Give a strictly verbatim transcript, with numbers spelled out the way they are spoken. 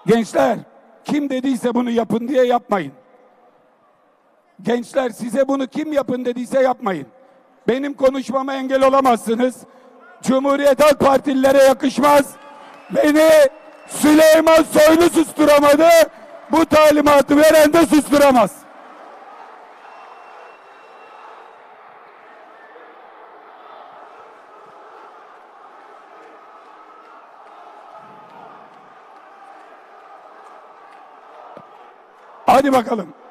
Gençler, kim dediyse bunu yapın diye yapmayın. Gençler, size bunu kim yapın dediyse yapmayın. Benim konuşmama engel olamazsınız. Cumhuriyet Halk Partililere yakışmaz. Beni Süleyman Soylu susturamadı. Bu talimatı veren de susturamaz. Hadi bakalım.